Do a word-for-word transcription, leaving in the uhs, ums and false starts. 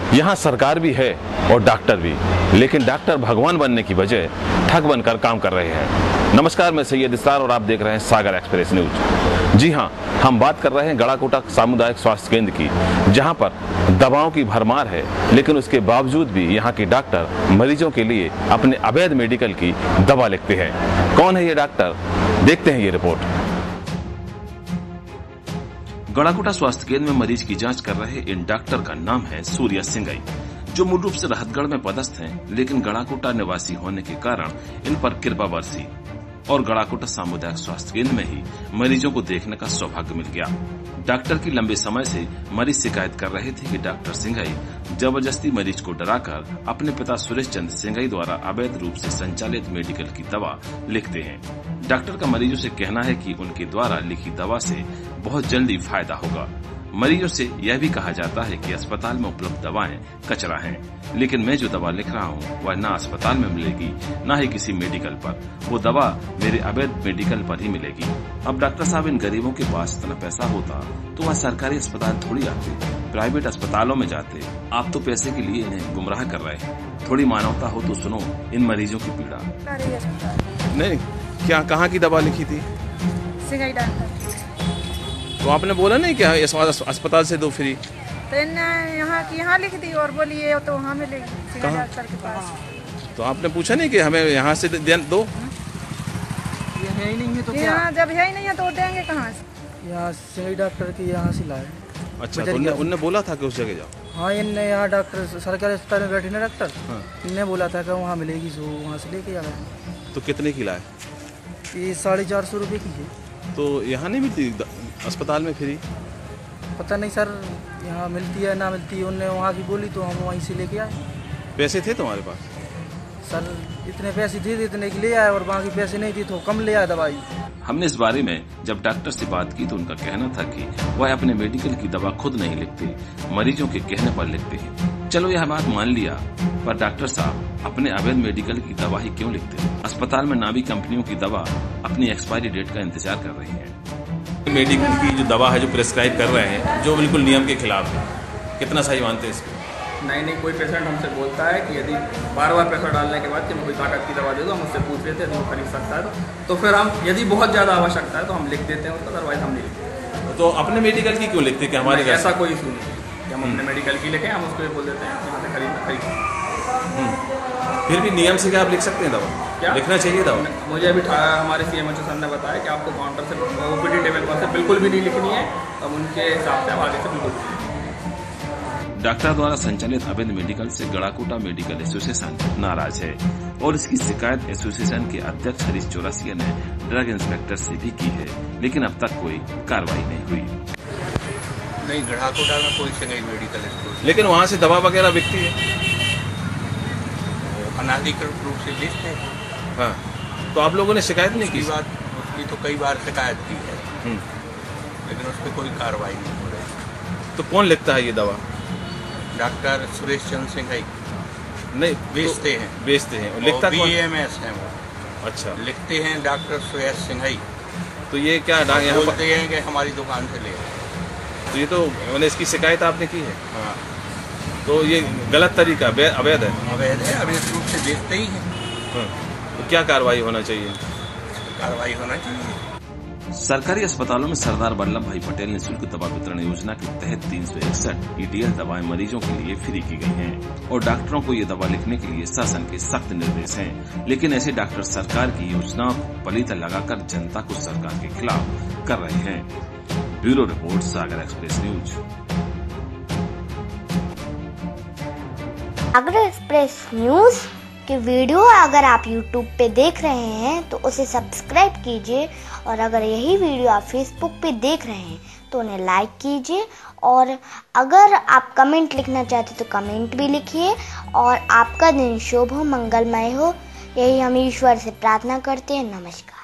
यहाँ सरकार भी है और डॉक्टर भी, लेकिन डॉक्टर भगवान बनने की बजाय ठग बनकर काम कर रहे हैं। नमस्कार, मैं सैयद इस्तार और आप देख रहे हैं सागर एक्सप्रेस न्यूज। जी हाँ, हम बात कर रहे हैं गड़ाकोटा सामुदायिक स्वास्थ्य केंद्र की, जहां पर दवाओं की भरमार है, लेकिन उसके बावजूद भी यहाँ के डॉक्टर मरीजों के लिए अपने अवैध मेडिकल की दवा लिखते हैं। कौन है ये डॉक्टर, देखते हैं ये रिपोर्ट। गड़ाकोटा स्वास्थ्य केंद्र में मरीज की जांच कर रहे इन डॉक्टर का नाम है सूर्या सिंघई, जो मूल रूप से राहतगढ़ में पदस्थ हैं, लेकिन गड़ाकोटा निवासी होने के कारण इन पर कृपा बरसी और गड़ाकोटा सामुदायिक स्वास्थ्य केंद्र में ही मरीजों को देखने का सौभाग्य मिल गया। डॉक्टर की लंबे समय से मरीज शिकायत कर रहे थे कि डॉक्टर सिंघई जबरदस्ती मरीज को डराकर अपने पिता सुरेश चंद्र सिंघई द्वारा अवैध रूप से संचालित मेडिकल की दवा लिखते हैं। डॉक्टर का मरीजों से कहना है कि उनके द्वारा लिखी दवा से बहुत जल्दी फायदा होगा। मरीजों से यह भी कहा जाता है कि अस्पताल में उपलब्ध दवाएं कचरा हैं, लेकिन मैं जो दवा लिख रहा हूं वह ना अस्पताल में मिलेगी ना ही किसी मेडिकल पर, वो दवा मेरे अवैध मेडिकल पर ही मिलेगी। अब डॉक्टर साहब, इन गरीबों के पास इतना पैसा होता तो वह सरकारी अस्पताल थोड़ी आते, प्राइवेट अस्पतालों में जाते। आप तो पैसे के लिए इन्हें गुमराह कर रहे हैं। थोड़ी मानवता हो तो सुनो इन मरीजों की पीड़ा। नहीं, क्या कहाँ की दवा लिखी थी? सिंघई डॉक्टर। तो आपने बोला नहीं क्या अस्पताल से दो फ्री? तो यहाँ की यहाँ लिख दी और बोली ये तो वहाँ मिलेगी सिंघई डॉक्टर के पास। तो आपने पूछा नहीं कि हमें यहाँ से दे दो? ये है ही नहीं है तो क्या? यहाँ जब है ही नहीं है तो देंगे कहाँ से? यहाँ सिंघई डॉक्टर की यहाँ से लाए। अच्छा, तो उन्ने, उन्ने बोला था कि उस जगह जाओ? हाँ, इनने यहाँ डॉक्टर सरकारी अस्पताल में बैठे ना डॉक्टर, हाँ। इनने बोला था कि वहाँ मिलेगी, सो वहाँ से लेके आ गए। तो कितने की लाए? ये साढ़े चार सौ रुपये की है। तो यहाँ नहीं मिलती अस्पताल में फ्री? पता नहीं सर, यहाँ मिलती है ना मिलती है, उनने वहाँ की बोली तो हम वहीं से लेके आए। पैसे थे तुम्हारे पास? सर इतने पैसे थे इतने की ले आए और बाकी पैसे नहीं थे तो कम ले आए दवाई। हमने इस बारे में जब डॉक्टर से बात की तो उनका कहना था कि वह अपने मेडिकल की दवा खुद नहीं लिखते, मरीजों के कहने पर लिखते हैं। चलो यह बात मान लिया, पर डॉक्टर साहब अपने अवैध मेडिकल की दवा ही क्यों लिखते हैं? अस्पताल में नामी कंपनियों की दवा अपनी एक्सपायरी डेट का इंतजार कर रही है। मेडिकल की जो दवा है जो प्रेस्क्राइब कर रहे हैं, जो बिल्कुल नियम के खिलाफ है, कितना सही मानते हैं इसको? नहीं नहीं, कोई पेशेंट हमसे बोलता है कि यदि बार बार पैसा डालने के बाद कि मैं कोई ताकत की दवा दे दो, हम उससे पूछ लेते हैं तो वो खरीद सकता है, तो, तो फिर हम यदि बहुत ज़्यादा आवश्यकता है तो हम लिख देते हैं उसका, अदरवाइज हम नहीं लिखते। तो अपने मेडिकल की क्यों लिखते हैं कि हमारे ऐसा कोई इशू नहीं कि हम अपने मेडिकल की लिखें, हम उसको बोल देते हैं कि यहाँ से खरीद खरीद। फिर भी नियम से क्या आप लिख सकते हैं दवा? क्या लिखना चाहिए दवा? मुझे अभी हमारे C M H O sir ने बताया कि आपको काउंटर से ओपीडी टेबल पर से बिल्कुल भी नहीं लिखनी है, अब उनके हिसाब से आगे से बिल्कुल। डॉक्टर द्वारा संचालित अवैध मेडिकल से गड़ाकोटा मेडिकल एसोसिएशन नाराज है और इसकी शिकायत एसोसिएशन के अध्यक्ष हरीश चौरसिया ने ड्रग इंस्पेक्टर से भी की है, लेकिन अब तक कोई कार्रवाई नहीं हुई। नहीं, गड़ाकोटा में कोई सिंघई मेडिकल स्टोर, लेकिन वहाँ से दवा वगैरह बिकती है अनाधिकृत रूप से बेचते हैं। हाँ, तो आप लोगों ने शिकायत नहीं की? बात उसकी तो कई बार शिकायत की है, लेकिन उस पर कोई कार्रवाई नहीं हो रही। तो कौन लिखता है ये दवा? डॉक्टर सुरेश चंद्र सिंघई नहीं बेचते हैं बेचते हैं लिखता बी एम एस है वो। अच्छा, लिखते हैं डॉक्टर सुरेश सिंघई। तो ये क्या यहाँ बोलते हैं कि हमारी दुकान से ले? तो ये तो मैंने इसकी शिकायत आपने की है? हाँ। तो ये गलत तरीका, अवैध है? अवैध है, अवैध रूप से बेचते ही हैं। हाँ। तो क्या कार्रवाई होना चाहिए? कार्रवाई होना चाहिए। सरकारी अस्पतालों में सरदार वल्लभ भाई पटेल निःशुल्क दवा वितरण योजना के तहत तीन सौ इकसठ ईडीएस दवाएं मरीजों के लिए फ्री की गई हैं और डॉक्टरों को ये दवा लिखने के लिए शासन के सख्त निर्देश हैं, लेकिन ऐसे डॉक्टर सरकार की योजनाओं को पलीता लगाकर जनता को सरकार के खिलाफ कर रहे हैं। Bureau report, Sagar Express News. Sagar Express News की वीडियो अगर आप यूट्यूब पे देख रहे हैं तो उसे सब्सक्राइब कीजिए, और अगर यही वीडियो आप फेसबुक पे देख रहे हैं तो उन्हें लाइक कीजिए, और अगर आप कमेंट लिखना चाहते तो कमेंट भी लिखिए, और आपका दिन शुभ हो, मंगलमय हो, यही हम ईश्वर से प्रार्थना करते हैं। नमस्कार।